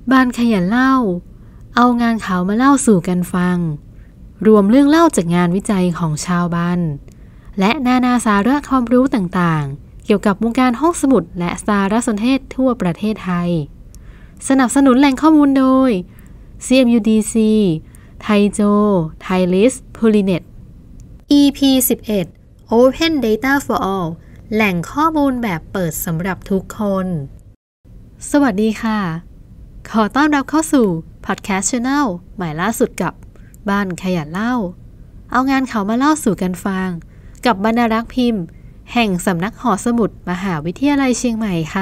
บ้านขยันเล่าเอางานข่าวมาเล่าสู่กันฟังรวมเรื่องเล่าจากงานวิจัยของชาวบ้านและนานาสาระความรู้ต่างๆเกี่ยวกับวงการห้องสมุดและสารสนเทศทั่วประเทศไทยสนับสนุนแหล่งข้อมูลโดย CMUDC ไทโจ Thailis Pulinet EP 11 Open Data for All แหล่งข้อมูลแบบเปิดสำหรับทุกคนสวัสดีค่ะขอต้อนรับเข้าสู่ Podcast Channel ใหม่ล่าสุดกับบ้านขยันเล่าเอางานเขามาเล่าสู่กันฟังกับบรรณารักษ์พิมพ์แห่งสำนักหอสมุดมหาวิทยาลัยเชียงใหม่ค่ะ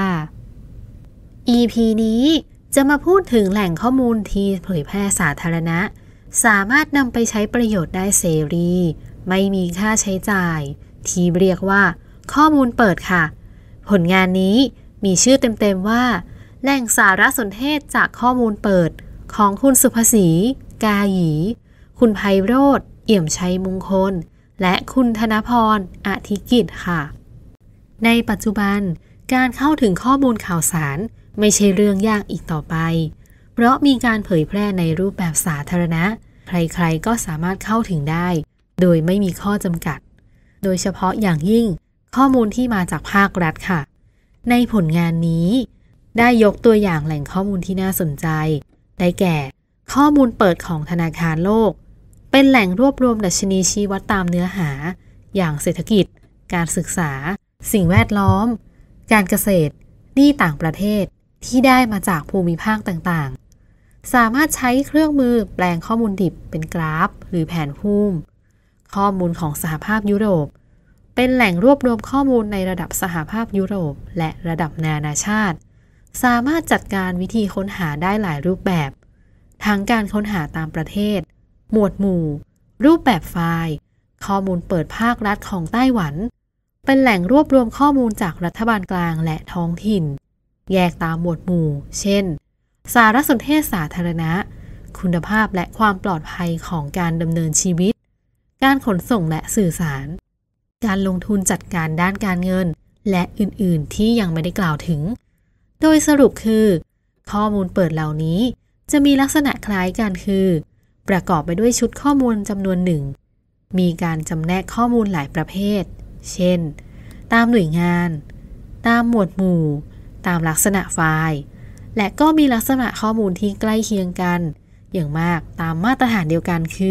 EP นี้จะมาพูดถึงแหล่งข้อมูลที่เผยแพร่สาธารณะสามารถนำไปใช้ประโยชน์ได้เสรีไม่มีค่าใช้จ่ายที่เรียกว่าข้อมูลเปิดค่ะผลงานนี้มีชื่อเต็มๆว่าแหล่งสารสนเทศจากข้อมูลเปิดของคุณสุภศรีกาหยีคุณไพโรจน์ เอี่ยมชัยมงคลและคุณธนพร อธิกิจค่ะในปัจจุบันการเข้าถึงข้อมูลข่าวสารไม่ใช่เรื่องยากอีกต่อไปเพราะมีการเผยแพร่ในรูปแบบสาธารณะใครๆก็สามารถเข้าถึงได้โดยไม่มีข้อจำกัดโดยเฉพาะอย่างยิ่งข้อมูลที่มาจากภาครัฐค่ะในผลงานนี้ได้ยกตัวอย่างแหล่งข้อมูลที่น่าสนใจได้แก่ข้อมูลเปิดของธนาคารโลกเป็นแหล่งรวบรวมดัชนีชี้วัดตามเนื้อหาอย่างเศรษฐกิจการศึกษาสิ่งแวดล้อมการเกษตรหนี้ต่างประเทศที่ได้มาจากภูมิภาคต่างๆสามารถใช้เครื่องมือแปลงข้อมูลดิบเป็นกราฟหรือแผนภูมิข้อมูลของสหภาพยุโรปเป็นแหล่งรวบรวมข้อมูลในระดับสหภาพยุโรปและระดับนานาชาติสามารถจัดการวิธีค้นหาได้หลายรูปแบบทั้งการค้นหาตามประเทศหมวดหมู่รูปแบบไฟล์ข้อมูลเปิดภาครัฐของไต้หวันเป็นแหล่งรวบรวมข้อมูลจากรัฐบาลกลางและท้องถิ่นแยกตามหมวดหมู่เช่นสารสนเทศสาธารณะคุณภาพและความปลอดภัยของการดำเนินชีวิตการขนส่งและสื่อสารการลงทุนจัดการด้านการเงินและอื่นๆที่ยังไม่ได้กล่าวถึงโดยสรุปคือข้อมูลเปิดเหล่านี้จะมีลักษณะคล้ายกันคือประกอบไปด้วยชุดข้อมูลจำนวนหนึ่งมีการจำแนกข้อมูลหลายประเภทเช่นตามหน่วยงานตามหมวดหมู่ตามลักษณะไฟล์และก็มีลักษณะข้อมูลที่ใกล้เคียงกันอย่างมากตามมาตรฐานเดียวกันคือ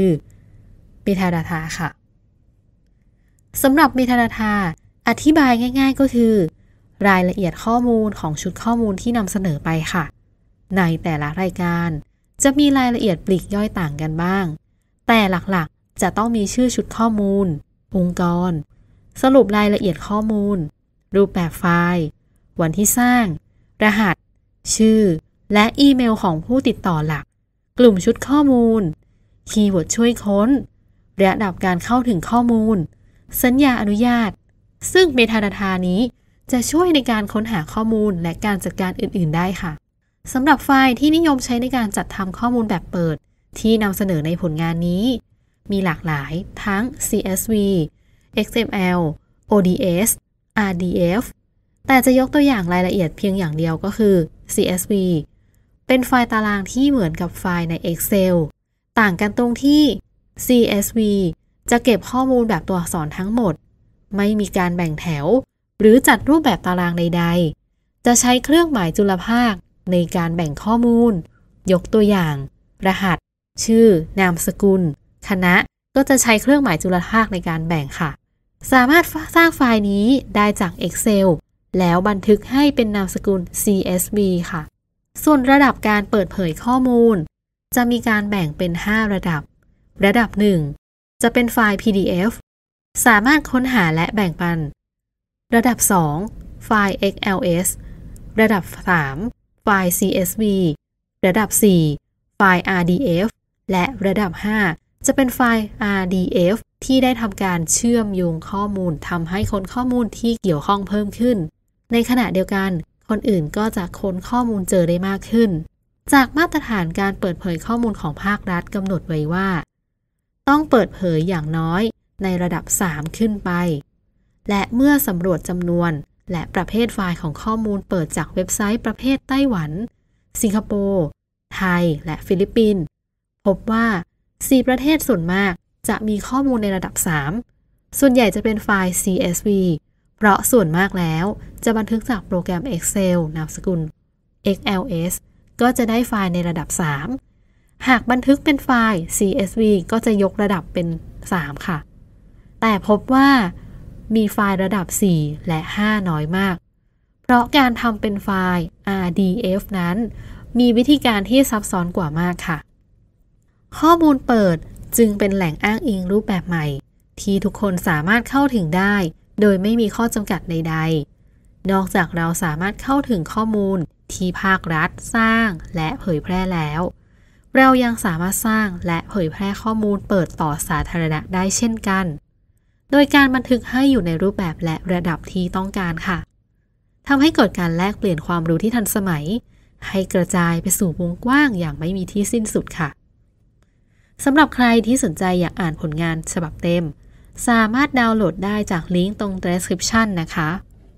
Metadata ค่ะสำหรับ Metadata อธิบายง่ายๆก็คือรายละเอียดข้อมูลของชุดข้อมูลที่นำเสนอไปค่ะในแต่ละรายการจะมีรายละเอียดปลีกย่อยต่างกันบ้างแต่หลักๆจะต้องมีชื่อชุดข้อมูลองค์กรสรุปรายละเอียดข้อมูลรูปแบบไฟล์วันที่สร้างรหัสชื่อและอีเมลของผู้ติดต่อหลักกลุ่มชุดข้อมูลคีย์เวิร์ดช่วยค้นระดับการเข้าถึงข้อมูลสัญญาอนุญาตซึ่ง Metadata นี้จะช่วยในการค้นหาข้อมูลและการจัดการอื่นๆได้ค่ะสำหรับไฟล์ที่นิยมใช้ในการจัดทำข้อมูลแบบเปิดที่นำเสนอในผลงานนี้มีหลากหลายทั้ง CSV XML ODS RDF แต่จะยกตัวอย่างรายละเอียดเพียงอย่างเดียวก็คือ CSV เป็นไฟล์ตารางที่เหมือนกับไฟล์ใน Excel ต่างกันตรงที่ CSV จะเก็บข้อมูลแบบตัวอักษรทั้งหมดไม่มีการแบ่งแถวหรือจัดรูปแบบตารางใดๆจะใช้เครื่องหมายจุลภาคในการแบ่งข้อมูลยกตัวอย่างรหัสชื่อนามสกุลคณะก็จะใช้เครื่องหมายจุลภาคในการแบ่งค่ะสามารถสร้างไฟล์นี้ได้จาก Excel แล้วบันทึกให้เป็นนามสกุล CSV ค่ะส่วนระดับการเปิดเผยข้อมูลจะมีการแบ่งเป็น5ระดับระดับ1จะเป็นไฟล์ PDF สามารถค้นหาและแบ่งปันระดับ2ไฟล์ XLS ระดับ3ไฟล์ CSV ระดับ4ไฟล์ RDF และระดับ5จะเป็นไฟล์ RDF ที่ได้ทำการเชื่อมโยงข้อมูลทำให้ค้นข้อมูลที่เกี่ยวข้องเพิ่มขึ้นในขณะเดียวกันคนอื่นก็จะค้นข้อมูลเจอได้มากขึ้นจากมาตรฐานการเปิดเผยข้อมูลของภาครัฐกำหนดไว้ว่าต้องเปิดเผยอย่างน้อยในระดับ3ขึ้นไปและเมื่อสำรวจจำนวนและประเภทไฟล์ของข้อมูลเปิดจากเว็บไซต์ประเภทไต้หวันสิงคโปร์ไทยและฟิลิปปินส์พบว่า4ประเทศส่วนมากจะมีข้อมูลในระดับ3ส่วนใหญ่จะเป็นไฟล์ CSV เพราะส่วนมากแล้วจะบันทึกจากโปรแกรม Excel นามสกุล XLS ก็จะได้ไฟล์ในระดับ3หากบันทึกเป็นไฟล์ CSV ก็จะยกระดับเป็น3ค่ะแต่พบว่ามีไฟล์ระดับ4และ5น้อยมากเพราะการทำเป็นไฟล์ RDF นั้นมีวิธีการที่ซับซ้อนกว่ามากค่ะข้อมูลเปิดจึงเป็นแหล่งอ้างอิงรูปแบบใหม่ที่ทุกคนสามารถเข้าถึงได้โดยไม่มีข้อจำกัดใดๆนอกจากเราสามารถเข้าถึงข้อมูลที่ภาครัฐสร้างและเผยแพร่แล้วเรายังสามารถสร้างและเผยแพร่ข้อมูลเปิดต่อสาธารณะได้เช่นกันโดยการบันทึกให้อยู่ในรูปแบบและระดับที่ต้องการค่ะทำให้เกิดการแลกเปลี่ยนความรู้ที่ทันสมัยให้กระจายไปสู่วงกว้างอย่างไม่มีที่สิ้นสุดค่ะสำหรับใครที่สนใจอยากอ่านผลงานฉบับเต็มสามารถดาวน์โหลดได้จากลิงก์ตรง description นะคะ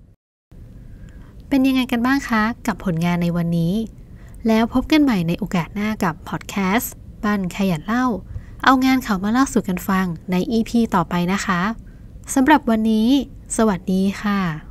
เป็นยังไงกันบ้างคะกับผลงานในวันนี้แล้วพบกันใหม่ในโอกาสหน้ากับพอดแคสต์บ้านขยันเล่าเอางานเขามาเล่าสู่กันฟังใน EP ต่อไปนะคะสำหรับวันนี้สวัสดีค่ะ